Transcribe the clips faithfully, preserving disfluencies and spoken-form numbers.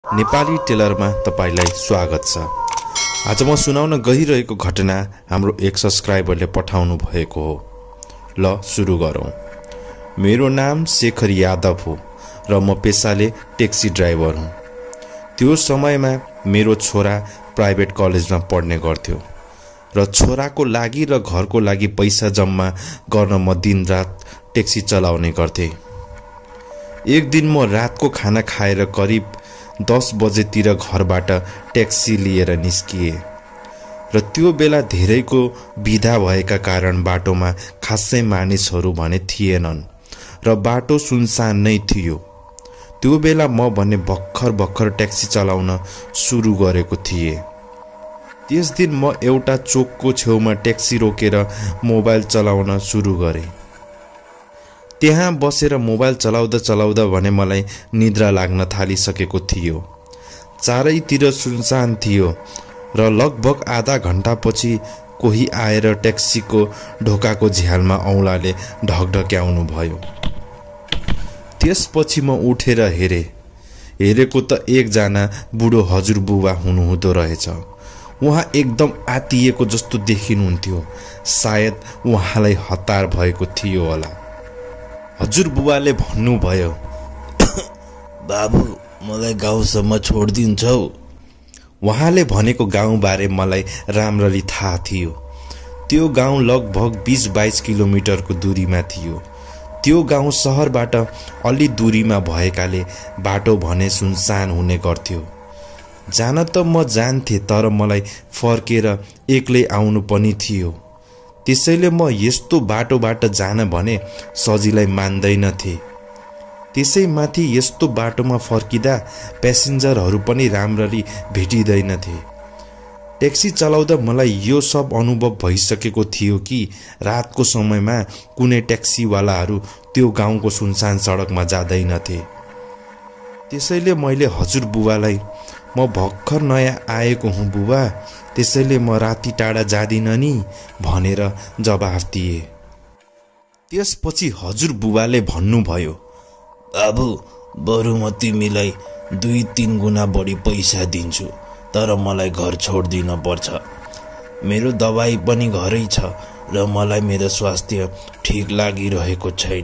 नेपाली टेलरमा तपाईलाई स्वागत छ। आज म सुनाउन गइरहेको घटना हाम्रो एक सब्स्क्राइबरले पठाउनु भएको हो। ल सुरु गरौँ। मेरो नाम शेखर यादव हो र म पेसाले ट्याक्सी ड्राइभर हुँ। त्यो समयमा मेरो छोरा प्राइभेट कलेजमा पढ्ने गर्थ्यो र छोराको लागि र घरको लागि पैसा जम्मा गर्न म दिनरात ट्याक्सी चलाउने गर्थेँ। एक दिन म रातको खाना खाएर करिब दस बजेतिर घरबाट ट्याक्सी लिएर निस्किए र त्यो बेला धेरैको बिदा भएका कारण बाटोमा खासै मानिसहरू भने थिएनन् र बाटो सुनसान नै थियो। त्यो बेला म भने भर्खर भर्खर ट्याक्सी चलाउन सुरु गरेको थिएँ। त्यस दिन म एउटा चोकको छेउमा ट्याक्सी रोकेर मोबाइल चलाउन सुरु गरेँ। त्यहाँ बसेर मोबाइल चलाउँदा चलाउँदा भने मलाई निद्रा लाग्न थालिसकेको थियो। चारैतिर सुनसान थियो र लगभग आधा घण्टापछि कोही आएर ट्याक्सीको ढोकाको झ्यालमा औँलाले ढकढक्याउनु भयो। त्यसपछि म उठेर हेरेँ। हेरेको त एकजना बुढो हजुरबुबा हुनुहुँदो रहेछ। उहाँ एकदम आतिएको जस्तो देखिनुहुन्थ्यो। सायद उहाँलाई हतार भएको थियो होला। हजुरबुबाले भन्नुभयो, बाबु मलाई गाउँसम्म छोडिदिन्छौ। उहाँले भनेको गाउँबारे मलाई राम्ररी थाहा थियो। त्यो गाउँ लगभग बीस बाइस किलोमिटरको दूरीमा थियो। त्यो गाउँ सहरबाट अलि दूरीमा भएकाले बाटो भने सुनसान हुने गर्थ्यो। जान त म जान्थे, तर मलाई फर्केर एक्लै आउनु पनि थियो। त्यसैले म यस्तो बाटोबाट जान भने सजिलै मान्दैनथे। त्यसैमाथि यस्तो बाटोमा फर्किँदा प्यासेन्जरहरू पनि राम्ररी भेटिँदैनथे। ट्याक्सी चलाउँदा मलाई यो सब अनुभव भइसकेको थियो कि रातको समयमा कुनै ट्याक्सीवालाहरू त्यो गाउँको सुनसान सडकमा जाँदैनथे। त्यसैले मैले हजुरबुबालाई, म भर्खर नयाँ आएको हुँ बुबा, त्यसैले म राति टाढा जादिन नि भनेर जवाफ दिए। त्यसपछि हजुरबुबाले भन्नुभयो, बाबु बरु म तिमीलाई दुई तीन गुणा बढी पैसा दिन्छु, तर मलाई घर छोडिदिन पर्छ। मेरो दबाई पनि घरै छ र मलाई मेरो स्वास्थ्य ठिक लागिरहेको छैन।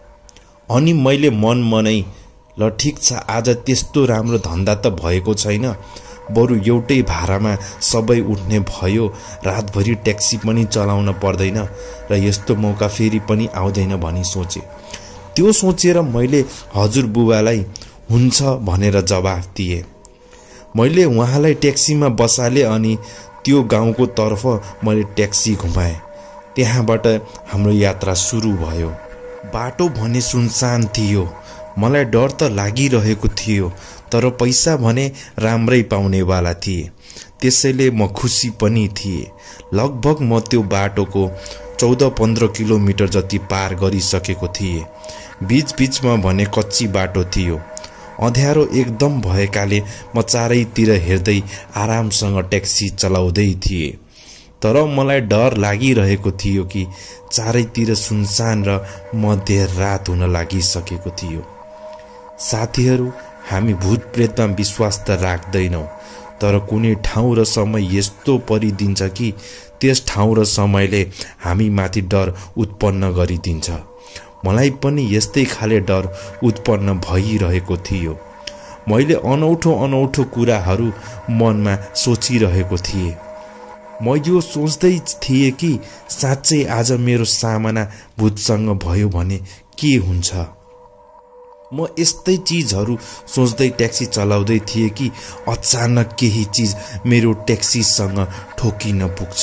अनि मैले मन मनै, ल ठिक छ, आज त्यस्तो राम्रो धन्दा त भएको छैन, बरु एउटै भाडामा सबै उठ्ने भयो, रातभरि ट्याक्सी पनि चलाउन पर्दैन र यस्तो मौका फेरि पनि आउँदैन भनी सोचे। त्यो सोचेर मैले हजुरबुबालाई हुन्छ भनेर जवाफ दिए। मैले उहाँलाई ट्याक्सीमा बसाले अनि त्यो गाउँको तर्फ मैले ट्याक्सी घुमाएँ। त्यहाँबाट हाम्रो यात्रा सुरु भयो। बाटो भने सुनसान थियो। मलाई डर त लागिरहेको थियो, तर पैसा भने राम्रै पाउनेवाला थिए। त्यसैले म खुसी पनि थिएँ। लगभग म त्यो बाटोको चौध पन्ध्र किलोमिटर जति पार गरिसकेको थिएँ। बीचबीचमा भने कच्ची बाटो थियो। अँध्यारो एकदम भएकाले म चारैतिर हेर्दै आरामसँग ट्याक्सी चलाउँदै थिएँ। तर मलाई डर लागिरहेको थियो कि चारैतिर सुनसान र मध्यरात हुन लागिसकेको थियो। साथीहरू, हामी भूत प्रेतमा विश्वास त राख्दैनौँ, तर कुनै ठाउँ र समय यस्तो परिदिन्छ कि त्यस ठाउँ र समयले हामी माथि डर उत्पन्न गरिदिन्छ। मलाई पनि यस्तै खाले डर उत्पन्न भइरहेको थियो। मैले अनौठो अनौठो कुराहरू मनमा सोचिरहेको थिएँ। म यो सोच्दै थिएँ कि साँच्चै आज मेरो सामना भूतसँग भयो भने के हुन्छ। म यस्तै चिजहरू सोच्दै ट्याक्सी चलाउँदै थिएँ कि अचानक केही चिज मेरो ट्याक्सीसँग ठोकिन पुग्छ।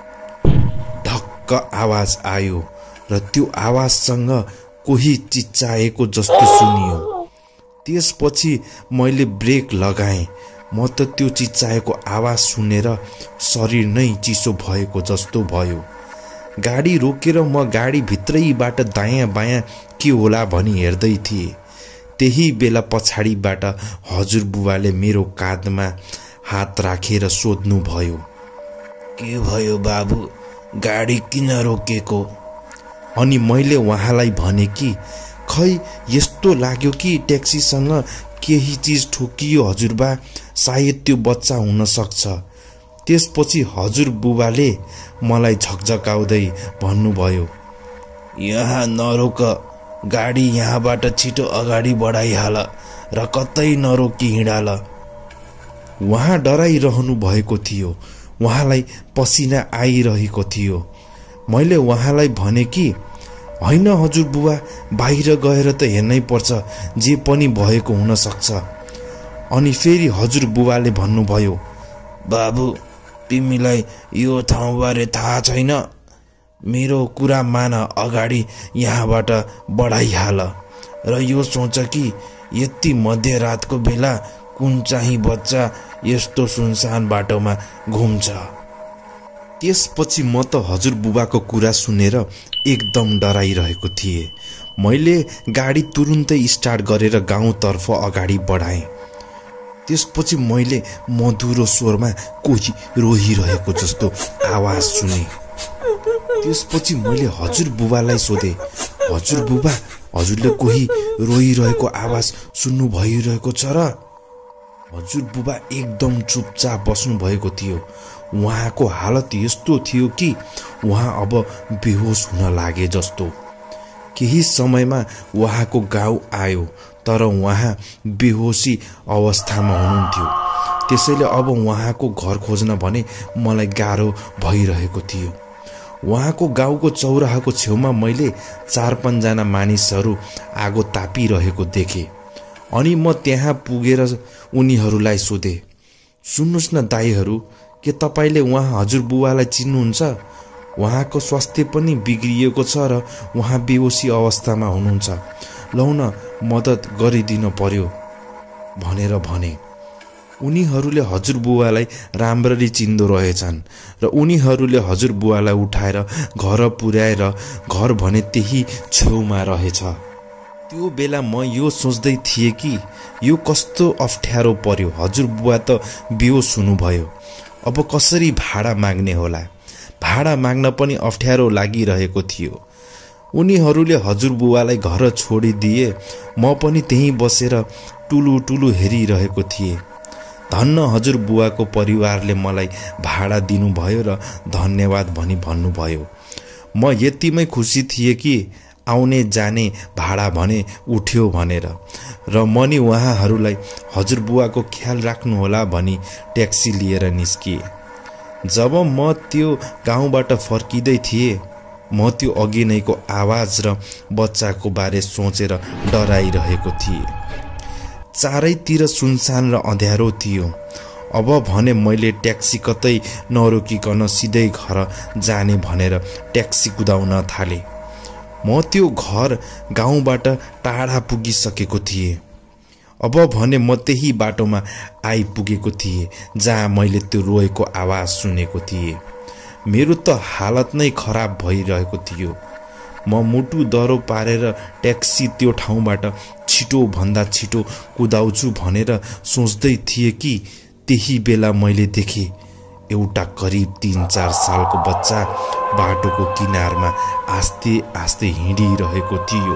ढक्क आवाज आयो र त्यो आवाजसँग कोही चिच्चाएको जस्तो सुनियो। त्यसपछि मैले ब्रेक लगाएँ। म त त्यो चिच्चाएको आवाज सुनेर शरीर नै चिसो भएको जस्तो भयो। गाडी रोकेर म गाडी भित्रैबाट दायाँ बायाँ के होला भनी हेर्दै थिएँ। त्यही बेला पछाडिबाट हजुरबुबाले मेरो काँधमा हात राखेर सोध्नुभयो, के भयो बाबु, गाडी किन रोकेको? अनि मैले उहाँलाई भने कि खै यस्तो लाग्यो कि ट्याक्सीसँग केही चीज ठोकियो हजुरबा, सायद त्यो बच्चा हुन सक्छ। त्यसपछि हजुरबुबाले मलाई झकझकाउँदै भन्नुभयो, यहाँ नरोक, गाडी यहाँबाट छिटो अगाडि बढाइहाल र कतै नरोकी हिँडाल। उहाँ डराइरहनु भएको थियो। उहाँलाई पसिना आइरहेको थियो। मैले उहाँलाई भने कि होइन हजुरबुबा, बाहिर गएर त हेर्नै पर्छ, जे पनि भएको हुन सक्छ। अनि फेरि हजुरबुबाले भन्नुभयो, बाबु, तिमीलाई यो ठाउँबारे थाहा छैन? मेरो कुरा मान, अगाडि यहाँबाट बढाइहाल र यो सोच कि यति मध्यरातको बेला कुन चाहिँ बच्चा यस्तो सुनसान बाटोमा घुम्छ। त्यसपछि म त हजुरबुबाको कुरा सुनेर एकदम डराइरहेको थिएँ। मैले गाडी तुरुन्तै स्टार्ट गरेर गाउँतर्फ अगाडि बढाएँ। त्यसपछि मैले मधुरो स्वरमा कोही रोइरहेको जस्तो आवाज सुने। त्यसपछि मैले हजुरबुबालाई सोधेँ, हजुरबुबा, हजुरले कोही रोइरहेको आवाज सुन्नु भइरहेको छ र? हजुरबुबा एकदम चुपचाप बस्नु भएको थियो। उहाँको हालत यस्तो थियो कि उहाँ अब बेहोस हुन लागे जस्तो। केही समयमा उहाँको गाउँ आयो, तर उहाँ बेहोसी अवस्थामा हुनुहुन्थ्यो। त्यसैले अब उहाँको घर खोज्न भने मलाई गाह्रो भइरहेको थियो। उहाँको गाउँको चौराहाको छेउमा मैले चार पाँचजना मानिसहरू आगो तापिरहेको देखेँ। अनि म त्यहाँ पुगेर उनीहरूलाई सोधेँ, सुन्नुहोस् न दाइहरू, के तपाईँले उहाँ हजुरबुबालाई चिन्नुहुन्छ? उहाँको स्वास्थ्य पनि बिग्रिएको छ र उहाँ बेहोसी अवस्थामा हुनुहुन्छ। लौ न, मद्दत गरिदिन पर्यो भनेर भने। उनीहरूले हजुरबुबालाई राम्ररी चिन्दो रहेछन् र उनीहरूले हजुरबुबालाई उठाएर घर पुर्याएर घर भने त्यही छेउमा रहेछ। त्यो बेला म यो सोच्दै थिएँ कि यो कस्तो अप्ठ्यारो पर्यो। हजुरबुबा त बेहोस हुनुभयो, अब कसरी भाडा माग्ने होला? भाडा माग्न पनि अप्ठ्यारो लागिरहेको थियो। उनीहरूले हजुरबुबालाई घर छोडिदिए। म पनि त्यहीँ बसेर टुलु टुलु हेरिरहेको थिएँ। धन्न हजुरबुबाको परिवारले मलाई भाडा दिनुभयो र धन्यवाद भनी भन्नुभयो। म यतिमै खुसी थिएँ कि आउने जाने भाडा भने उठ्यो भनेर, र मनी उहाँहरूलाई हजुरबुबाको ख्याल राख्नुहोला भनी ट्याक्सी लिएर निस्किए। जब म त्यो गाउँबाट फर्किँदै थिएँ, म त्यो अघि नैको आवाज र बच्चाको बारे सोचेर डराइरहेको थिएँ। चारैतिर सुनसान र अँध्यारो थियो। अब भने मैले ट्याक्सी कतै नरोकिकन सिधै घर जाने भनेर ट्याक्सी कुदाउन थालेँ। म त्यो घर गाउँबाट टाढा पुगिसकेको थिएँ। अब भने म त्यही बाटोमा आइपुगेको थिएँ जहाँ मैले त्यो रोएको आवाज सुनेको थिएँ। मेरो त हालत नै खराब भइरहेको थियो। म मुटु दरो पारेर ट्याक्सी त्यो ठाउँबाट छिटो भन्दा छिटो कुदाउँछु भनेर सोच्दै थिएँ कि त्यही बेला मैले देखेँ एउटा करिब तीन चार सालको बच्चा बाटोको किनारमा आस्ते आस्ते हिँडिरहेको थियो।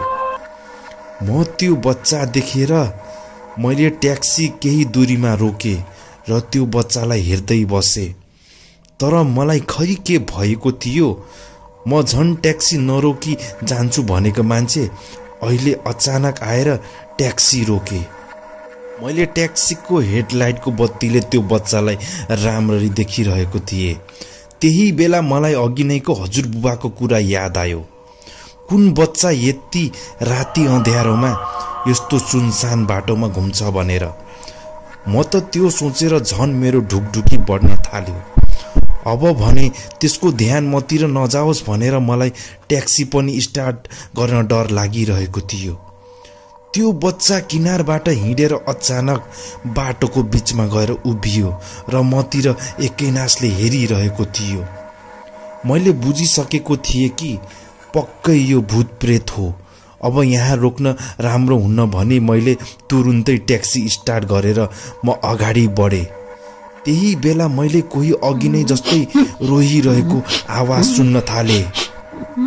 म त्यो बच्चा देखेर मैले ट्याक्सी केही दूरीमा रोकेँ र त्यो बच्चालाई हेर्दै बसेँ। तर मलाई खै के भएको थियो। म झन् ट्याक्सी नरोकी जान्छु भनेको मान्छे अहिले अचानक आएर ट्याक्सी रोके। मैले ट्याक्सीको हेडलाइटको बत्तीले त्यो बच्चालाई राम्ररी देखिरहेको थिएँ। त्यही बेला मलाई अघि नैको हजुरबुबाको कुरा याद आयो। कुन बच्चा यति राति अँध्यारोमा यस्तो सुनसान बाटोमा घुम्छ भनेर। म त त्यो सोचेर झन् मेरो ढुकढुकी बढ्न थाल्यो। अब भने त्यसको ध्यान मतिर नजाओस् भनेर मलाई ट्याक्सी पनि स्टार्ट गर्न डर लागिरहेको थियो। त्यो बच्चा किनारबाट हिँडेर अचानक बाटोको बीचमा गएर उभियो र मतिर एकैनासले हेरिरहेको थियो। मैले बुझिसकेको थिएँ कि पक्कै यो भूत प्रेत हो। अब यहाँ रोक्न राम्रो हुन्न भनी मैले तुरुन्तै ट्याक्सी स्टार्ट गरेर म अगाडि बढेँ। त्यही बेला मैले कोही अघि नै जस्तै रोइरहेको आवाज सुन्न थालेँ।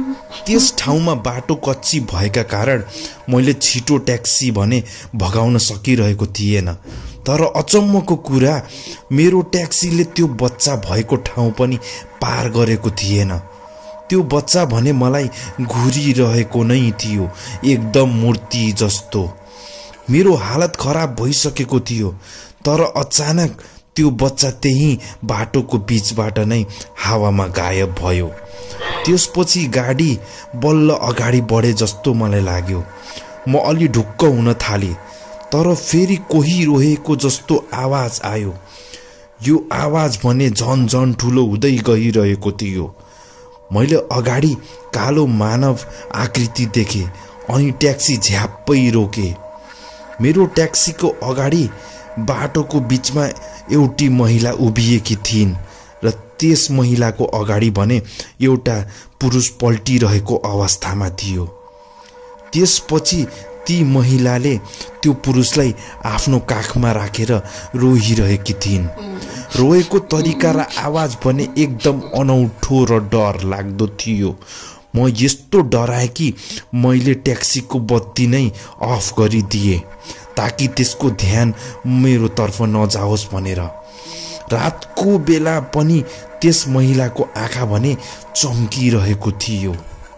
त्यस ठाउँमा बाटो कच्ची भएका कारण मैले छिटो ट्याक्सी भने भगाउन सकिरहेको थिएन। तर अचम्मको कुरा, मेरो ट्याक्सीले त्यो बच्चा भएको ठाउँ पनि पार गरेको थिएन। त्यो बच्चा भने मलाई घुरिरहेको नै थियो, एकदम मूर्ति जस्तो। मेरो हालत खराब भइसकेको थियो। तर अचानक त्यो बच्चा त्यही बाटोको बीचबाट नै हावामा गायब भयो। त्यसपछि गाडी बल्ल अगाडि बढे जस्तो मलाई लाग्यो। म अलि ढुक्क हुन थालेँ, तर फेरि कोही रोएको जस्तो आवाज आयो। यो आवाज भने झन झन ठुलो हुँदै गइरहेको थियो। मैले अगाडि कालो मानव आकृति देखेँ अनि ट्याक्सी झ्याप्पै रोके। मेरो ट्याक्सीको अगाडि बाटोको बीचमा एउटी महिला उभिएकी थिइन् र त्यस महिलाको अगाडि भने एउटा पुरुष पल्टिरहेको अवस्थामा थियो। त्यसपछि ती महिलाले त्यो पुरुषलाई आफ्नो काखमा राखेर रोइरहेकी थिइन्। रोएको तरिका र आवाज भने एकदम अनौठो र डर लाग्दो थियो। म यस्तो डराएँ कि मैले ट्याक्सीको बत्ती नै अफ गरिदिएँ ताकि त्यसको ध्यान मेरो तर्फ नजाओस् भनेर। रातको बेला पनि त्यस महिलाको आँखा भने चम्किरहेको थियो।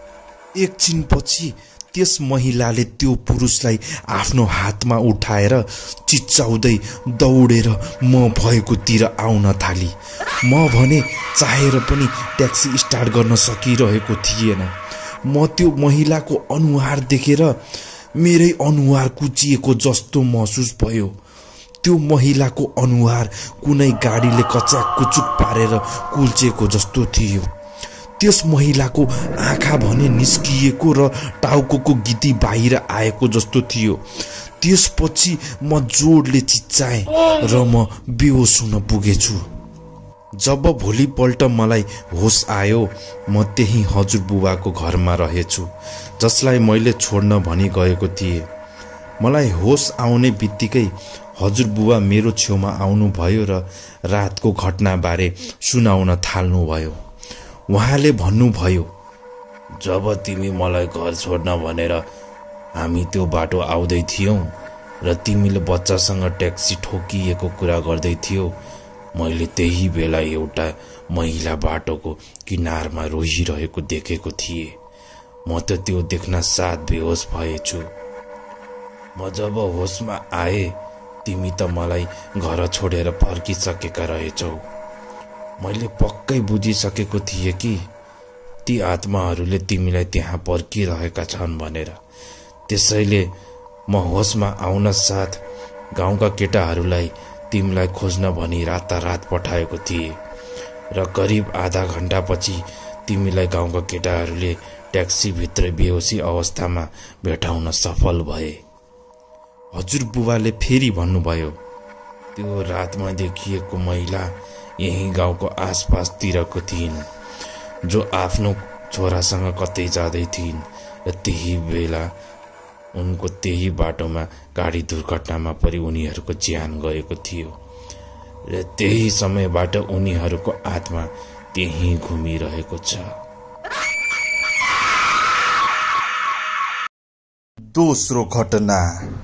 एकछिनपछि त्यस महिलाले त्यो पुरुषलाई आफ्नो हातमा उठाएर चिच्चाउँदै दौडेर म भएकोतिर आउन थाली। म भने चाहेर पनि ट्याक्सी स्टार्ट गर्न सकिरहेको थिएन। म त्यो महिलाको अनुहार देखेर मेरै अनुहार कुचिएको जस्तो महसुस भयो। त्यो महिलाको अनुहार कुनै गाडीले कच्याक कुचुक पारेर कुल्चेको जस्तो थियो। त्यस महिलाको आँखा भने निस्किएको र टाउकोको गिटी बाहिर आएको जस्तो थियो। त्यसपछि म जोडले चिच्चाएँ र म बेहोस हुन पुगेछु। जब भोलिपल्ट मलाई होस आयो, म त्यही हजुरबुबाको घरमा रहेछु जसलाई मैले छोड्न भनी गएको थिएँ। मलाई होस आउने बित्तिकै हजुरबुबा मेरो छेउमा आउनुभयो र रातको घटनाबारे सुनाउन थाल्नुभयो। उहाँले भन्नुभयो, जब तिमी मलाई घर छोड्न भनेर हामी त्यो बाटो आउँदै थियौँ र तिमीले बच्चासँग ट्याक्सी ठोकिएको कुरा गर्दै थियौ, मैले त्यही बेला एउटा महिला बाटोको किनारमा रोइरहेको देखेको थिएँ। म त त्यो देख्न साथ बेहोस भएछु। म जब होसमा आए, तिमी त मलाई घर छोडेर फर्किसकेका रहेछौ। मैले पक्कै बुझिसकेको थिएँ कि ती आत्माहरूले तिमीलाई त्यहाँ पर्खिरहेका छन् भनेर। त्यसैले म होसमा आउन साथ गाउँका केटाहरूलाई तिमीलाई खोज्न भनी रातारात पठाएको थिएँ र करिब आधा घण्टापछि तिमीलाई गाउँका केटाहरूले ट्याक्सीभित्र बेहोसी अवस्थामा भेटाउन सफल भए। हजुरबुबाले फेरि भन्नुभयो, त्यो रातमा देखिएको महिला यही गाउँको आसपासतिरको थिइन्, जो आफ्नो छोरासँग कतै जाँदै थिइन् र त्यही बेला उनको त्यही बाटोमा गाडी दुर्घटनामा परि उनीहरूको ज्यान गएको थियो र त्यही समयबाट उनीहरूको आत्मा त्यही घुमिरहेको छ। दोस्रो घटना।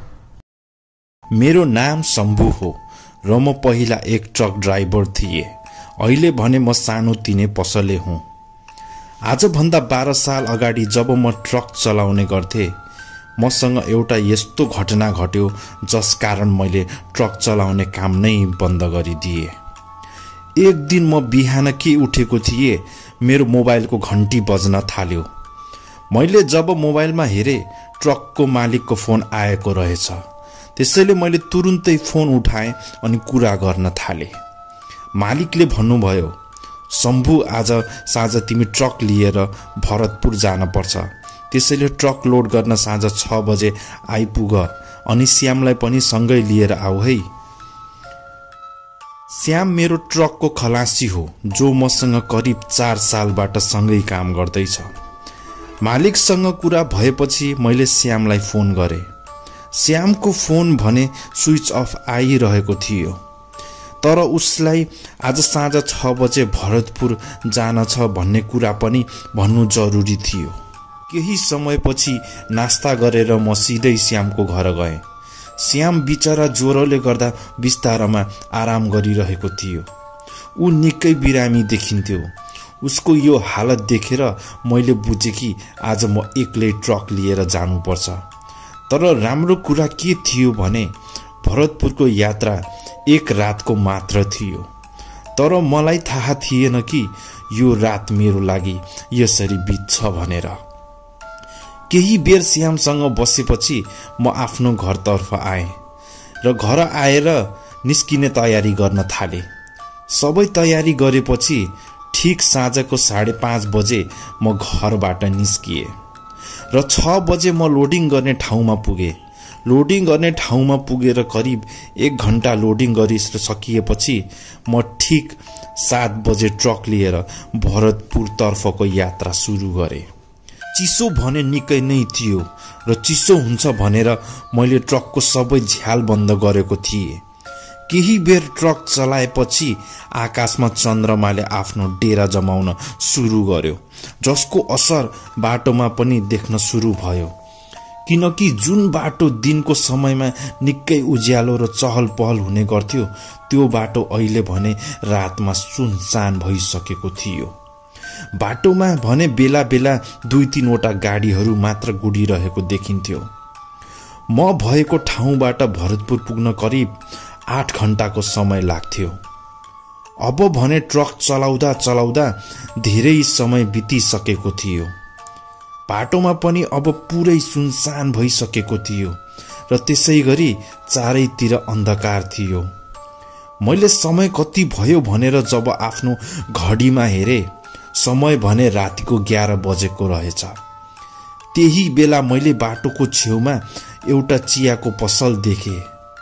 मेरो नाम शम्भु हो र म पहिला एक ट्रक ड्राइभर थिएँ। अहिले भने म सानो तिने पसले हुँ। आजभन्दा बाह्र साल अगाडि जब म ट्रक चलाउने गर्थेँ, मसँग एउटा यस्तो घटना घट्यो जस कारण मैले ट्रक चलाउने काम नै बन्द गरिदिए। एक दिन म बिहान के उठेको थिएँ, मेरो मोबाइलको घन्टी बज्न थाल्यो। मैले जब मोबाइलमा हेरेँ, ट्रकको मालिकको फोन आएको रहेछ। त्यसैले मैले तुरुन्तै फोन उठाएँ अनि कुरा गर्न थालेँ। मालिकले भन्नुभयो, शम्भु, आज साँझ तिमी ट्रक लिएर भरतपुर जान पर्छ। त्यसैले ट्रक लोड गर्न साँझ छ बजे आइपुग अनि श्यामलाई पनि सँगै लिएर आऊ है। श्याम मेरो ट्रकको खलासी हो, जो मसँग करिब चार सालबाट सँगै काम गर्दैछ। मालिकसँग कुरा भएपछि मैले श्यामलाई फोन गरेँ। श्यामको फोन भने स्विच अफ आइरहेको थियो, तर उसलाई आज साँझ छ बजे भरतपुर जान छ भन्ने कुरा पनि भन्नु जरुरी थियो। केही समयपछि नास्ता गरेर म सिधै श्यामको घर गएँ। श्याम बिचरा ज्वरोले गर्दा बिस्तारामा आराम गरिरहेको थियो। ऊ निकै बिरामी देखिन्थ्यो। उसको यो हालत देखेर मैले बुझेँ कि आज म एक्लै ट्रक लिएर जानुपर्छ। तर राम्रो कुरा के थियो भने भरतपुरको यात्रा एक रातको मात्र थियो। तर मलाई थाहा थिएन कि यो रात मेरो लागि यसरी बित्छ भनेर। केही बेर श्यामसँग बसेपछि म आफ्नो घरतर्फ आएँ र घर आएर निस्किने तयारी गर्न थालेँ। सबै तयारी गरेपछि ठीक साँझको साढे पाँच बजे म घरबाट निस्किएँ र छ बजे म लोडिङ गर्ने ठाउँमा पुगेँ। लोडिङ गर्ने ठाउँमा पुगेर करिब एक घण्टा लोडिङ गरिसकिएपछि म ठीक सात बजे ट्रक लिएर भरतपुर तर्फको यात्रा सुरु गरेँ। चिसो भने निकै नै थियो र चिसो हुन्छ भनेर मैले ट्रकको सबै झ्याल बन्द गरेको थिएँ। केही बेर ट्रक चलाएपछि आकाशमा चन्द्रमाले आफ्नो डेरा जमाउन सुरु गर्यो, जसको असर बाटोमा पनि देख्न सुरु भयो। किनकि जुन बाटो दिनको समयमा निकै उज्यालो र चहल पहल हुने गर्थ्यो, त्यो बाटो अहिले भने रातमा सुनसान भइसकेको थियो। बाटोमा भने बेला बेला दुई तीनवटा गाडीहरू मात्र गुडिरहेको देखिन्थ्यो। म भएको ठाउँबाट भरतपुर पुग्न करिब आठ घण्टाको समय लाग्थ्यो। अब भने ट्रक चलाउँदा चलाउँदा धेरै समय बितिसकेको थियो। बाटोमा पनि अब पुरै सुनसान भइसकेको थियो र त्यसै गरी चारैतिर अन्धकार थियो। मैले समय कति भयो भनेर जब आफ्नो घडीमा हेरेँ, समय भने रातिको ग्यारह बजेको रहेछ। त्यही बेला मैले बाटोको छेउमा एउटा चियाको पसल देखेँ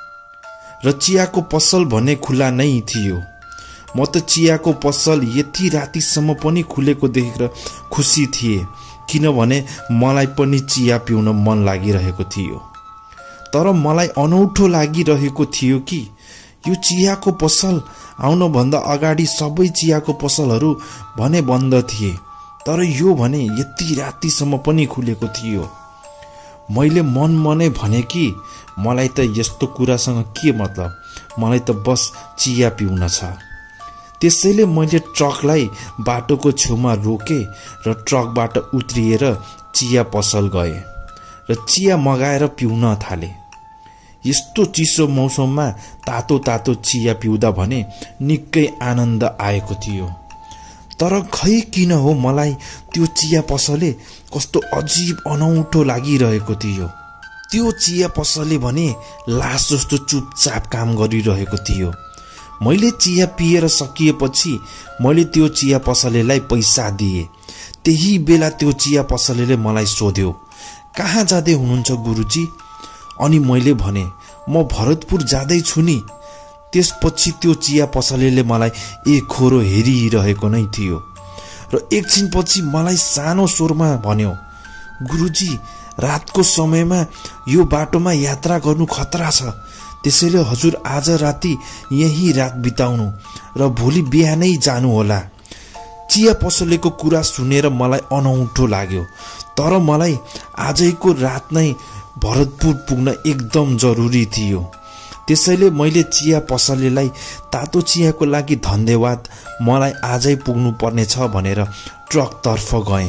र चियाको पसल भने खुला नै थियो। म त चियाको पसल यति रातिसम्म पनि खुलेको देखेर खुसी थिएँ, किनभने मलाई पनि चिया पिउन मन लागिरहेको थियो। तर मलाई अनौठो लागिरहेको थियो कि यो चियाको पसल आउनभन्दा अगाडि सबै चियाको पसलहरू भने बन्द थिए, तर यो भने यति रातिसम्म पनि खुलेको थियो। मैले मन मनै भने कि मलाई त यस्तो कुरासँग के मतलब, मलाई त बस चिया पिउन छ। त्यसैले मैले ट्रकलाई बाटोको छेउमा रोके र ट्रकबाट उत्रिएर चिया पसल गए र चिया मगाएर पिउन थाले। यस्तो चिसो मौसममा तातो तातो चिया पिउँदा भने निकै आनन्द आएको थियो। तर खै किन हो मलाई त्यो चिया पसलले कस्तो अजीब अनौठो लागिरहेको थियो। त्यो चिया पसलले भने लास जस्तो चुपचाप काम गरिरहेको थियो। मैले चिया पिएर सकिएपछि मैले त्यो चिया पसलेलाई पैसा दिए। त्यही बेला त्यो चिया पसलेले मलाई सोध्यो, कहाँ जाँदै हुनुहुन्छ गुरुजी? अनि मैले भने, म भरतपुर जाँदैछु नि। त्यसपछि त्यो चिया पसलेले मलाई एक खोरो हेरिरहेको नै थियो र एकछिनपछि मलाई सानो स्वरमा भन्यो, गुरुजी, रातको समयमा यो बाटोमा यात्रा गर्नु खतरा छ, त्यसैले हजुर आज राति यही रात बिताउनु र भोलि बिहानै जानु होला। चिया पसलेको कुरा सुनेर मलाई अनौठो लाग्यो, तर मलाई आजैको रात नै भरतपुर पुग्न एकदम जरुरी थियो। त्यसैले मैले चिया पसलेलाई तातो चियाको लागि धन्यवाद, मलाई आजै पुग्नु पर्नेछ भनेर ट्रकतर्फ गएँ।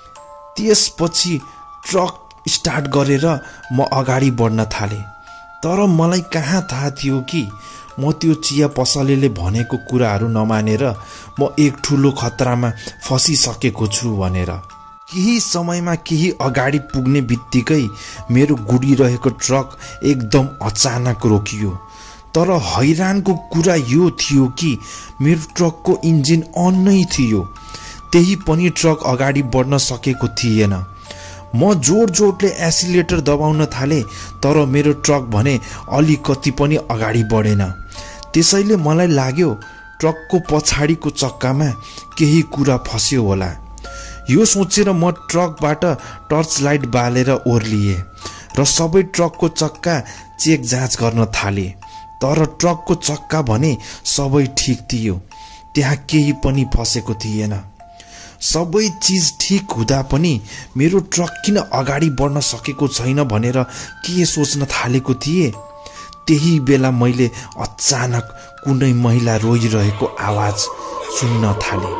त्यसपछि ट्रक स्टार्ट गरेर म अगाडि बढ्न थालेँ। तर मलाई कहाँ थाहा थियो कि म त्यो चिया पसलेले भनेको कुराहरू नमानेर म एक ठुलो खतरामा फसिसकेको छु भनेर। केही समयमा केही अगाडि पुग्ने बित्तिकै मेरो गुडिरहेको ट्रक एकदम अचानक रोकियो। तर हैरानको कुरा यो थियो कि मेरो ट्रकको इन्जिन अन नै थियो, त्यही पनि ट्रक अगाडि बढ्न सकेको थिएन। म जोड जोडले एसिलेटर दबाउन थालेँ, तर मेरो ट्रक भने अलिकति पनि अगाडि बढेन। त्यसैले मलाई लाग्यो ट्रकको पछाडिको चक्कामा केही कुरा फस्यो होला। यो सोचेर म ट्रकबाट टर्च लाइट बालेर ओर्लिएँ र सबै ट्रकको चक्का चेक जाँच गर्न थालेँ। तर ट्रकको चक्का भने सबै ठिक थियो, त्यहाँ केही पनि फसेको थिएन। सबै चिज ठिक हुँदा पनि मेरो ट्रक किन अगाडि बढ्न सकेको छैन भनेर के सोच्न थालेको थिएँ। त्यही बेला मैले अचानक कुनै महिला रोइरहेको आवाज सुन्न थालेँ।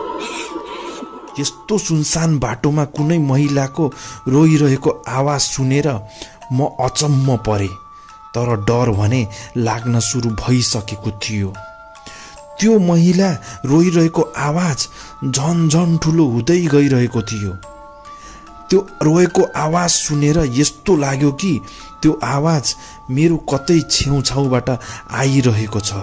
यस्तो सुनसान बाटोमा कुनै महिलाको रोइरहेको आवाज सुनेर म अचम्म परेँ, तर डर भने लाग्न सुरु भइसकेको थियो। त्यो महिला रोइरहेको आवाज झन झन ठुलो हुँदै गइरहेको थियो। त्यो रोएको आवाज सुनेर यस्तो लाग्यो कि त्यो आवाज मेरो कतै छेउछाउबाट आइरहेको छ।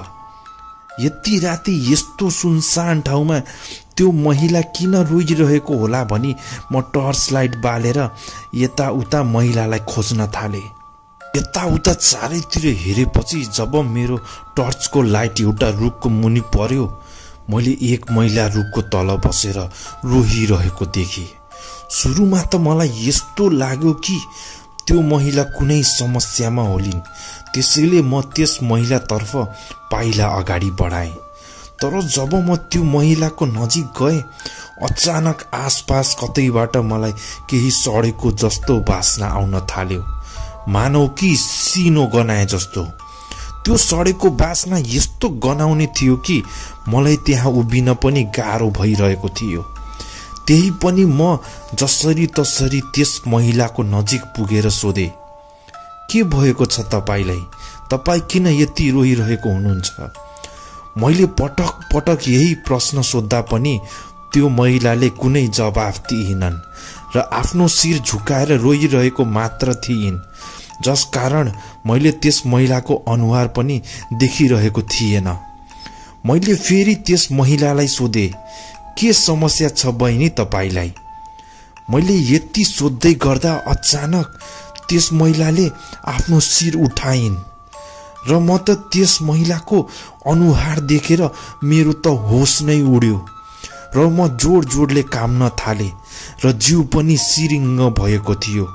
यति राति यस्तो सुनसान ठाउँमा त्यो महिला किन रोइरहेको होला भनी म टर्च लाइट बालेर यताउता महिलालाई खोज्न थालेँ। यताउता चारैतिर हेरेपछि जब मेरो टर्चको लाइट एउटा रुखको मुनि पर्यो, मैले एक महिला रुखको तल बसेर रोइरहेको देखेँ। सुरुमा त मलाई यस्तो लाग्यो कि त्यो महिला कुनै समस्यामा होलिन्, त्यसैले म त्यस महिलातर्फ पाइला अगाडि बढाएँ। तर जब म त्यो महिलाको नजिक गएँ, अचानक आसपास कतैबाट मलाई केही सडेको जस्तो बास्ना आउन थाल्यो, मानौ कि सिनो गनाए जस्तो। त्यो सडेको बास्ना यस्तो गनाउने थियो कि मलाई त्यहाँ उभिन पनि गाह्रो भइरहेको थियो। त्यही पनि म जसरी तसरी त्यस महिलाको नजिक पुगेर सोधेँ, के भएको छ तपाईलाई? तपाई किन यति रोइरहेको हुनुहुन्छ? मैले पटक पटक यही प्रश्न सोध्दा पनि त्यो महिलाले कुनै जवाफ दिएनन् र आफ्नो शिर झुकाएर रोइरहेको मात्र थिइन्, जस कारण मैले त्यस महिलाको अनुहार पनि देखिरहेको थिएन। मैले फेरि त्यस महिलालाई सोधे, के समस्या छ बहिनी तपाईलाई? मैले यति सोध्दै गर्दा अचानक त्यस महिलाले आफ्नो शिर उठाइन् र म त त्यस महिलाको अनुहार देखेर मेरो त होस नै उड्यो र म जोड जोडले काम्न थाले र जिउ पनि सिरिङ्ग भएको थियो।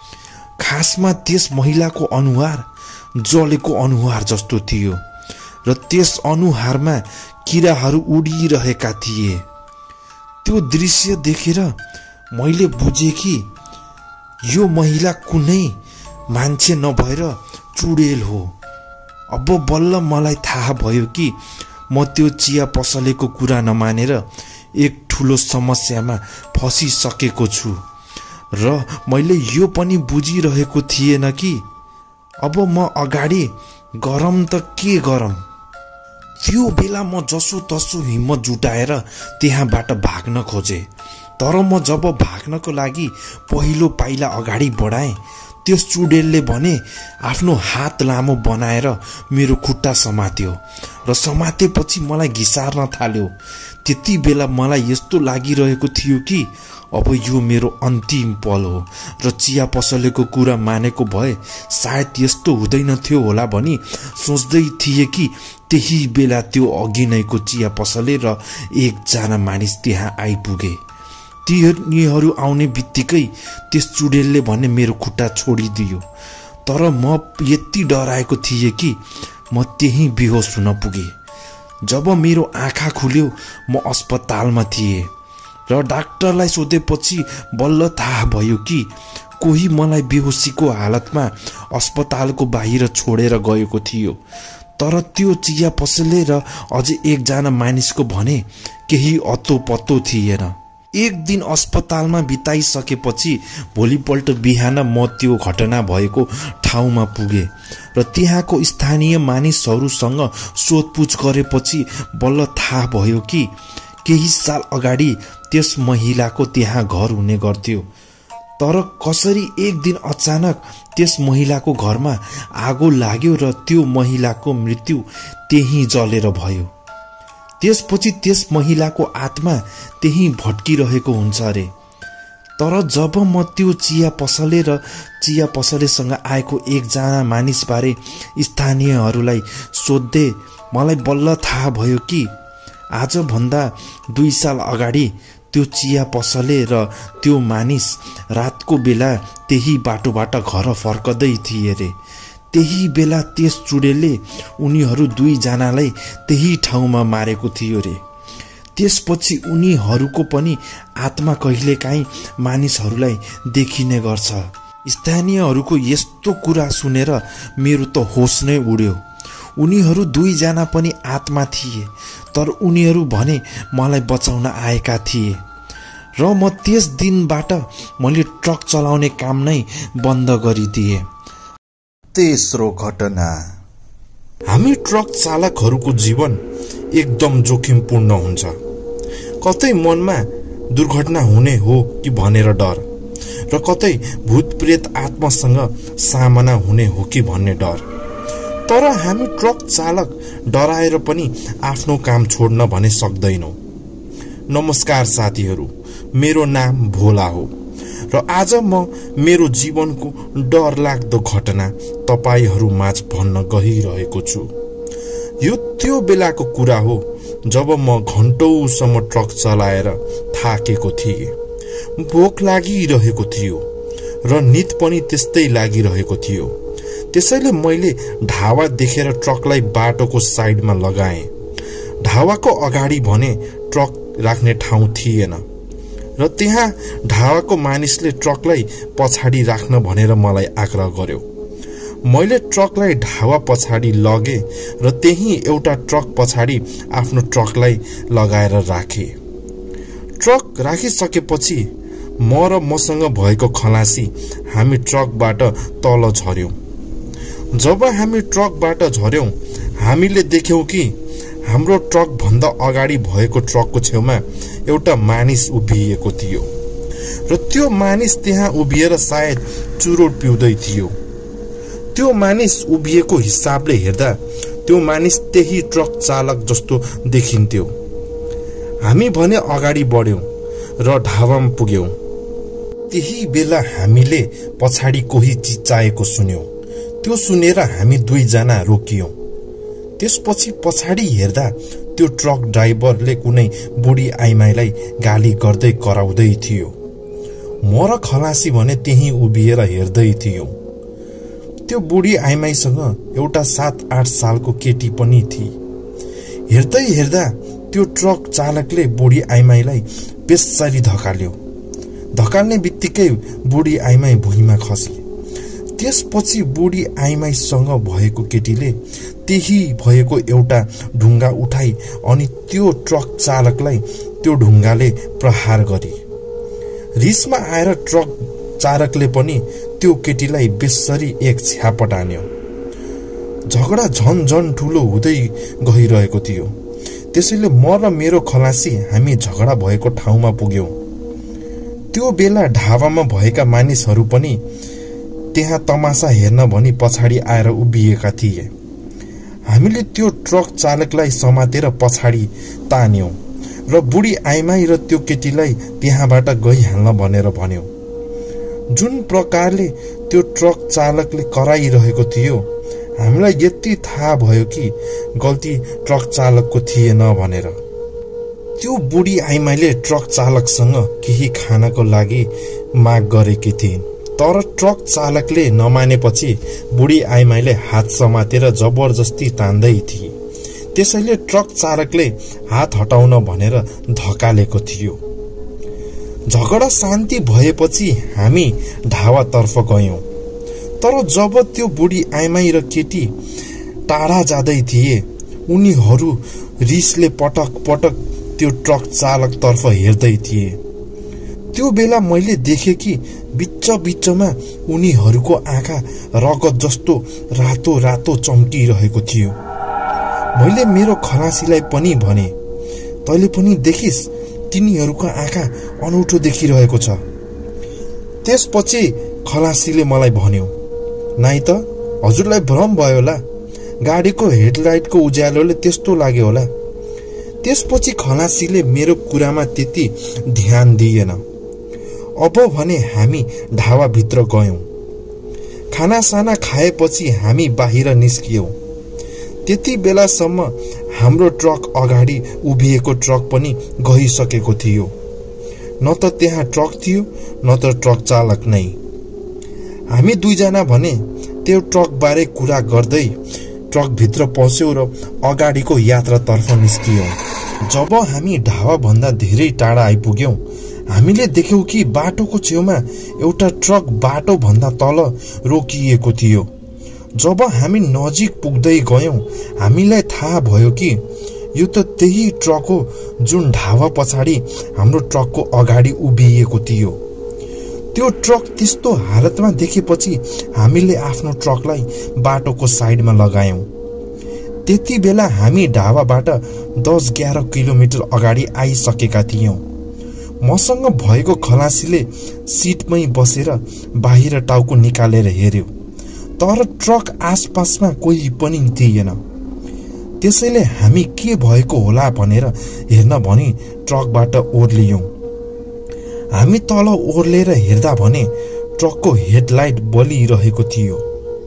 खासमा त्यस महिलाको अनुहार जलेको अनुहार जस्तो थियो र त्यस अनुहारमा किराहरू उडिरहेका थिए। त्यो दृश्य देखेर मैले बुझेँ कि यो महिला कुनै मान्छे नभएर चुडेल हो। अब बल्ल मलाई थाहा भयो कि म त्यो चिया पसलेको कुरा नमानेर एक ठुलो समस्यामा फसिसकेको छु र मैले यो पनि बुझिरहेको थिएन कि अब म अगाडि गरम त के गरम। त्यो बेला म जसो तसो हिम्मत जुटाएर त्यहाँबाट भाग्न खोजे, तर म जब भाग्नको लागि पहिलो पाइला अगाडि बढाएँ, त्यस चुडेलले भने आफ्नो हात लामो बनाएर मेरो खुट्टा समात्यो र समातेपछि मलाई घिसार्न थाल्यो। त्यति बेला मलाई यस्तो लागिरहेको थियो कि अब यो मेरो अन्तिम पल हो र चिया पसलेको कुरा मानेको भए सायद यस्तो हुँदैन थियो होला भनी सोच्दै थिए कि त्यही बेला त्यो अघि नैको चिया पसले र एकजना मानिस त्यहाँ आइपुगे। तिनीहरू आउने बित्तिकै त्यस चुडेलले भने मेरो खुट्टा छोडिदियो, तर म यति डराएको थिएँ कि म त्यही बेहोस हुन पुगे। जब मेरो आँखा खुल्यो म अस्पतालमा थिएँ र डाक्टरलाई सोधेपछि बल्ल थाहा भयो कि कोही मलाई बेहोसीको हालतमा अस्पतालको बाहिर छोडेर गएको थियो, तर त्यो चिया पसले र अझै एकजना मानिसको भने केही अत्तो पत्तो थिएन। एक दिन अस्पतालमा बिताइसकेपछि भोलिपल्ट बिहान म त्यो घटना भएको ठाउँमा पुगे र त्यहाँको स्थानीय मानिसहरूसँग सोधपुछ गरेपछि बल्ल थाहा भयो कि केही साल अगाडि त्यस महिलाको त्यहाँ घर हुने गर्थ्यो, तर कसरी एक दिन अचानक त्यस महिलाको घरमा आगो लाग्यो र त्यो महिलाको मृत्यु त्यही जलेर भयो। त्यसपछि त्यस महिलाको आत्मा त्यही भट्किरहेको हुन्छ अरे। तर जब म त्यो चिया पसले र चिया पसलेसँग आएको एकजना मानिसबारे स्थानीयहरूलाई सोध्दै मलाई बल्ल थाहा भयो कि आजभन्दा दुई साल अगाडि त्यो चिया पसले र त्यो मानिस रातको बेला त्यही बाटोबाट घर फर्कदै थिए रे। त्यही बेला त्यस चुडेलले उनीहरू दुईजनालाई त्यही ठाउँमा मारेको थियो रे। त्यसपछि उनीहरूको पनि आत्मा कहिलेकाहीँ मानिसहरूलाई देखिने गर्छ। स्थानीयहरूको यस्तो कुरा सुनेर मेरो त होस नै उड्यो। उनीहरू दुईजना पनि आत्मा थिए, तर उनीहरू भने मलाई बचाउन आएका थिए र म त्यस दिनबाट मैले ट्रक चलाउने काम नै बन्द गरिदिए। तेस्रो घटना। हामी ट्रक चालकहरूको जीवन एकदम जोखिमपूर्ण हुन्छ। कतै मनमा दुर्घटना हुने हो कि भनेर डर, र कतै भूत प्रेत आत्मासँग सामना हुने हो कि भन्ने डर। तर हामी ट्रक चालक डराएर पनि आफ्नो काम छोड्न भने सक्दैनौं। नमस्कार साथीहरू, मेरो नाम भोला हो र आज म मेरो जीवनको डरलाग्दो घटना तपाईहरू माझ भन्न गइरहेको छु। यो त्यो बेलाको कुरा हो जब म घण्टौसम्म ट्रक चलाएर थाकेको थिएँ। भोक लागिरहेको थियो र निद पनि त्यस्तै लागिरहेको थियो। त्यसैले मैले ढावा देखेर ट्रकलाई बाटोको साइडमा लगाएँ। ढावाको अगाडि भने ट्रक राख्ने ठाउँ थिएन र त्यहाँ ढावाको मानिसले ट्रकलाई पछाडि राख्न भनेर मलाई आग्रह गर्यो। मैले ट्रकलाई ढावा पछाडि लगे र त्यही एउटा ट्रक पछाडि आफ्नो ट्रकलाई लगाएर राखे। ट्रक राखिसकेपछि म र मसँग भएको खलासी हामी ट्रकबाट तल झर्यौं। जब हामी ट्रकबाट झर्यौं, हामीले देख्यौं कि हाम्रो ट्रक भन्दा अगाडि भएको ट्रकको छेउमा एउटा मानिस उभिएको थियो र त्यो मानिस त्यहाँ उभिएर सायद चुरोट पिउँदै थियो। त्यो मानिस उभिएको हिसाबले हेर्दा त्यो मानिस त्यही ट्रक चालक जस्तो देखिन्थ्यो। हामी भने अगाडि बढ्यौं र ढाबामा पुग्यौं। त्यही बेला हामीले पछाडि कोही चिच्चाएको सुन्यौं। त्यो सुनेर हामी दुईजना रोकियौं। त्यसपछि पछाडि हेर्दा त्यो ट्रक ड्राइभरले कुनै बुढी आइमाईलाई गाली गर्दै कराउँदै थियो। म र खलासी भने त्यही उभिएर हेर्दै थियौं। त्यो बुढी आइमाईसँग एउटा सात आठ सालको केटी पनि थिए। हेर्दै हेर्दा त्यो ट्रक चालकले बुढी आइमाईलाई बेसरी धकाल्यो। धकाल्ने बित्तिकै बुढी आइमाई भुइँमा खसे। त्यसपछि बुढी आइमाईसँग भएको केटीले त्यही भएको एउटा ढुङ्गा उठाई अनि त्यो ट्रक चालकलाई त्यो ढुङ्गाले प्रहार गरे। रिसमा आएर ट्रक चालकले पनि त्यो केटीलाई बेसरी एक छ्यापट हान्यो। झगडा झन झन ठुलो हुँदै गइरहेको थियो। त्यसैले म र मेरो खलासी हामी झगडा भएको ठाउँमा पुग्यौं। त्यो बेला ढाबामा भएका मानिसहरू पनि त्यहाँ तमासा हेर्न भनी पछाडि आएर उभिएका थिए। हामीले त्यो ट्रक चालकलाई समातेर पछाडि तान्यौं र बुढी आइमाई र त्यो केटीलाई त्यहाँबाट गइहाल्न भनेर भन्यौं। जुन प्रकारले त्यो ट्रक चालकले कराइरहेको थियो, हामीलाई यति थाहा भयो कि गल्ती ट्रक चालकको थिएन भनेर। त्यो बुढी आइमाईले ट्रक चालकसँग केही खानको लागि माग गरेकी थिइन्, तर ट्रक चालकले नमानेपछि बुढी आइमाईले हात समातेर जबरजस्ती तान्दै थिए। त्यसैले ट्रक चालकले हात हटाउन भनेर धकालेको थियो। झगडा शान्ति भएपछि हामी ढावातर्फ गयौं। तर जब त्यो बुढी आइमाई र केटी टाढा जाँदै थिए, उनीहरू रिसले पटक पटक त्यो ट्रक चालक तर्फ हेर्दै थिए। त्यो बेला मैले देखे कि बिच बिचमा उनीहरूको आँखा रगत जस्तो रातो रातो चम्किरहेको थियो। मैले मेरो खलासीलाई पनि भने, तैले पनि देखिस्, तिनीहरूको आँखा अनौठो देखिरहेको छ। त्यसपछि खलासीले मलाई भन्यो, नाइ त हजुरलाई भ्रम भयो होला, गाडीको हेडलाइटको उज्यालोले त्यस्तो लाग्यो होला। त्यसपछि खलासीले मेरो कुरामा त्यति ध्यान दिएन। अब भने हामी ढाबाभित्र गयौं। खानासाना खाएपछि हामी बाहिर निस्कियौं। त्यति बेलासम्म हाम्रो ट्रक अगाडि उभिएको ट्रक पनि गइसकेको थियो। न त त्यहाँ ट्रक थियो न त ट्रक चालक नै। हामी दुईजना भने त्यो ट्रक बारे कुरा गर्दै ट्रक भित्र पस्यौं र अगाडिको यात्रातर्फ निस्कियौं। जब हामी ढाबा भन्दा धेरै टाढा आइपुग्यौं, हामीले देख्यौं कि बाटोको छेउमा एउटा ट्रक बाटो भन्दा तल रोकिएको थियो। जब हामी नजिक पुग्दै गयौं, हामीलाई थाहा भयो कि यो त त्यही ट्रक हो जुन ढाबा पछाडि हाम्रो ट्रकको अगाडि उभिएको थियो। त्यो ट्रक त्यस्तो हालतमा देखेपछि हामीले आफ्नो ट्रकलाई बाटोको साइडमा लगायौं। त्यति बेला हामी ढाबाबाट दस एघार किलोमिटर अगाडि आइसकेका थियौं। मसँग भएको खलासीले सिटमै बसेर बाहिर टाउको निकालेर हेर्यो, तर ट्रक आसपासमा कोही पनि थिएन। त्यसैले हामी के भएको होला भनेर हेर्न भनी ट्रकबाट ओर्लियौं। हामी तल ओर्लेर हेर्दा भने ट्रकको हेडलाइट बलिरहेको थियो।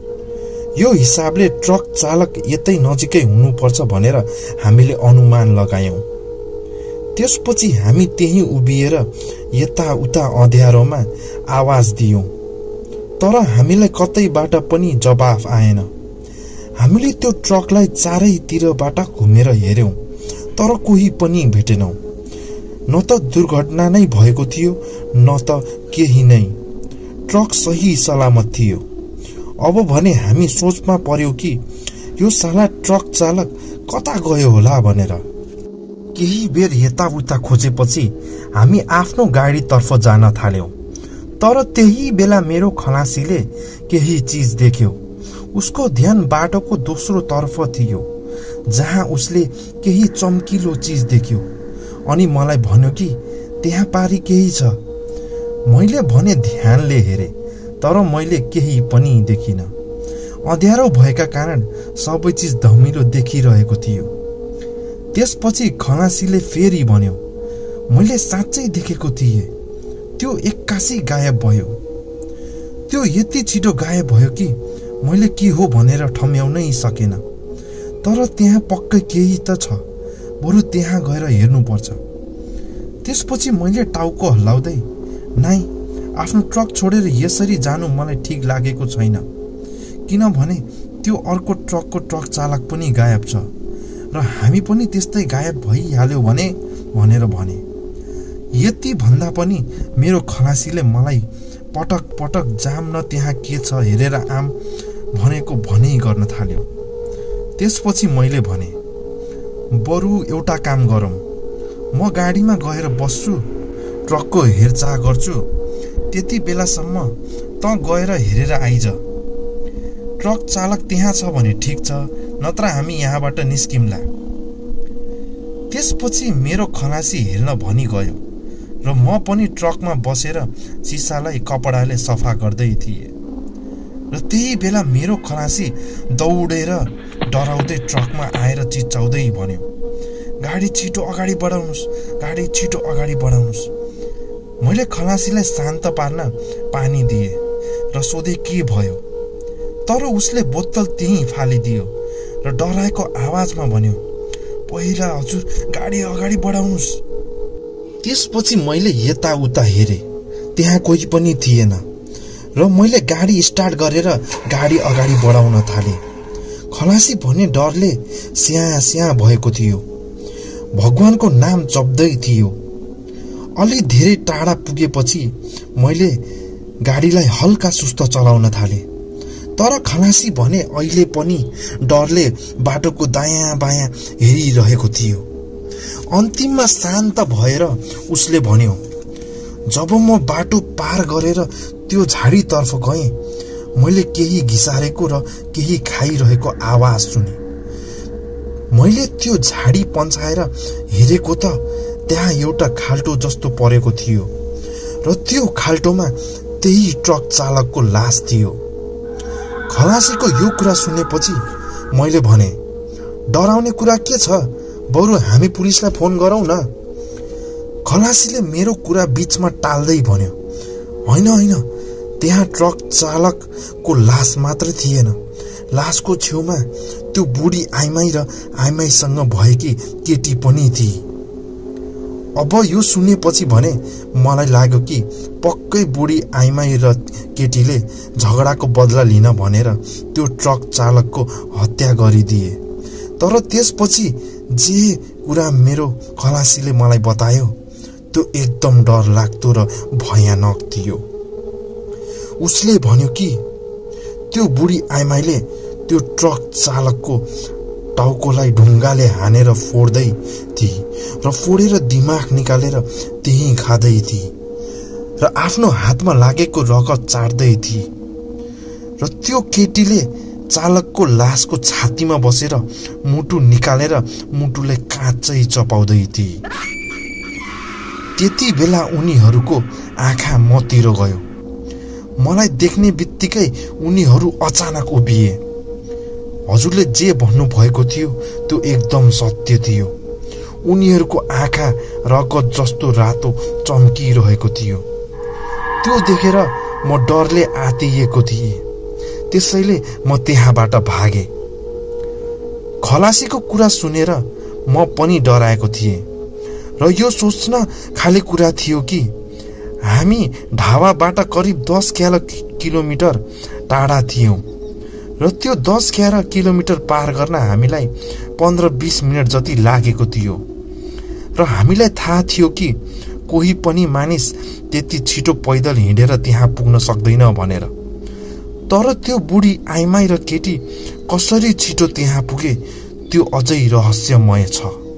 यो हिसाबले ट्रक चालक यतै नजिकै हुनुपर्छ भनेर हामीले अनुमान लगायौं। त्यसपछि हामी त्यही उभिएर यताउता अँध्यारोमा आवाज दियौं, तर हामीलाई कतैबाट पनि जवाफ आएन। हामीले त्यो ट्रकलाई चारैतिरबाट घुमेर हेर्यौं, तर कोही पनि भेटेनौं। न त दुर्घटना नै भएको थियो, न त केही नै। ट्रक सही सलामत थियो। अब भने हामी सोचमा पर्यो कि यो साला ट्रक चालक कता गयो होला भनेर। केही बेर यताउता खोजेपछि हामी आफ्नो गाडीतर्फ जान थाल्यौं, तर त्यही बेला मेरो खलासीले केही चीज देख्यो। उसको ध्यान बाटोको दोस्रो तर्फ थियो, जहाँ उसले केही चम्किलो चीज देख्यो अनि मलाई भन्यो कि त्यहाँ पारी केही छ। मैले भने ध्यानले हेरे, तर मैले केही पनि देखिन। अँध्यारो भएका कारण सबै चीज धमिलो देखिरहेको थियो। त्यसपछि खलासीले फेरि भन्यो, मैले साँच्चै देखेको थिएँ। त्यो एक्कासी गायब भयो। त्यो यति छिटो गायब भयो कि मैले के हो भनेर ठम्याउनै सकेन। तर त्यहाँ पक्कै केही त छ, बरु त्यहाँ गएर हेर्नुपर्छ। त्यसपछि मैले टाउको हल्लाउँदै, नाइ, आफ्नो ट्रक छोडेर यसरी जानु मलाई ठिक लागेको छैन, किनभने त्यो अर्को ट्रकको ट्रक चालक पनि गायब छ र हामी पनि त्यस्तै गायब भइहाल्यो भने भनेर भने। यति भन्दा पनि मेरो खलासीले मलाई पटक पटक जाम न त्यहाँ के छ हेरेर आम भनेको भनै गर्न थाल्यो। त्यसपछि मैले भने, बरु एउटा काम गरौँ, म गाडीमा गएर बस्छु, ट्रकको हेरचाह गर्छु, त्यति बेलासम्म त गएर हेरेर आइज। ट्रक चालक त्यहाँ छ भने ठिक छ, नत्र हामी यहाँबाट निस्किम्ला। त्यसपछि मेरो खलासी हेर्न भनी गयो र म पनि ट्रकमा बसेर सिसालाई कपडाले सफा गर्दै थिएँ। र त्यही बेला मेरो खलासी दौडेर डराउँदै ट्रकमा आएर चिच्चाउँदै भन्यो, गाडी छिटो अगाडि बढाउनुस्, गाडी छिटो अगाडि बढाउनुस्। मैले खलासीलाई शान्त पार्न पानी दिए र सोधे के भयो, तर उसले बोतल त्यहीँ फालिदियो र डराएको आवाजमा भन्यो, पहिला हजुर गाडी अगाडि बढाउनुस्। त्यसपछि मैले यताउता हेरे, त्यहाँ कोही पनि थिएन र मैले गाडी स्टार्ट गरेर गाडी अगाडि बढाउन थाले। खलासी भने डरले स्या स्या भएको थियो। भगवानको नाम जप्दै थियो। अलि धेरै टाढा पुगेपछि मैले गाडीलाई हल्का सुस्त चलाउन थाले, तर खलासी भने अहिले पनि डरले बाटोको दायाँ बायाँ हेरिरहेको थियो। अन्तिममा शान्त भएर उसले भन्यो, जब म बाटो पार गरेर त्यो झाडीतर्फ गएँ, मैले केही घिसारेको र केही खाइरहेको आवाज सुने। मैले त्यो झाडी पन्छाएर हेरेको त त्यहाँ एउटा खाल्टो जस्तो परेको थियो र त्यो खाल्टोमा त्यही ट्रक चालकको लास थियो। खलासीको यो कुरा सुनेपछि मैले भने, डराउने कुरा के छ, बरु हामी पुलिसलाई फोन गरौँ न। खलासीले मेरो कुरा बीचमा टाल्दै भन्यो, होइन होइन, त्यहाँ ट्रक चालकको लास मात्र थिएन, लासको छेउमा त्यो बुढी आइमाई र आइमाईसँग भएकी केटी पनि थिए। अब यो सुनेपछि भने मलाई लाग्यो कि पक्कै बुढी आइमाई र केटीले झगडाको बदला लिन भनेर त्यो ट्रक चालकको हत्या गरिदिए। तर त्यसपछि जे कुरा मेरो खलासीले मलाई बतायो त्यो एकदम डर लाग्दो र भयानक थियो। उसले भन्यो कि त्यो बुढी आइमाईले त्यो ट्रक चालकको टाउकोलाई ढुङ्गाले हानेर फोड्दै थिए र फोडेर दिमाग निकालेर त्यही खाँदै थिए र आफ्नो हातमा लागेको रगत चाट्दै थिए र त्यो केटीले चालकको लासको छातीमा बसेर मुटु निकालेर मुटुले काँचै चपाउँदै थिए। त्यति बेला उनीहरूको आँखा मतिर गयो। मलाई देख्ने बित्तिकै उनीहरू अचानक उभिए। हजुरले जे भन्नु भएको थियो त्यो एकदम सत्य थियो। उनीहरूको आँखा रगत जस्तो रातो चम्किरहेको थियो। त्यो देखेर म डरले आत्तिएको थिएँ, त्यसैले म त्यहाँबाट भागे। खलासीको कुरा सुनेर म पनि डराएको थिएँ र यो सोच्न खाली कुरा थियो कि हामी ढाबाबाट करिब दस ग्यार किलोमिटर टाढा थियौं र त्यो दस ग्यार किलोमिटर पार गर्न हामीलाई पन्ध्र बीस मिनट जति लागेको थियो र हामीलाई थाहा थियो कि कोही पनि मानिस त्यति छिटो पैदल हिँडेर त्यहाँ पुग्न सक्दैन भनेर। तर त्यो बुढी आइमाई र केटी कसरी छिटो त्यहाँ पुगे त्यो अझै रहस्यमय छ।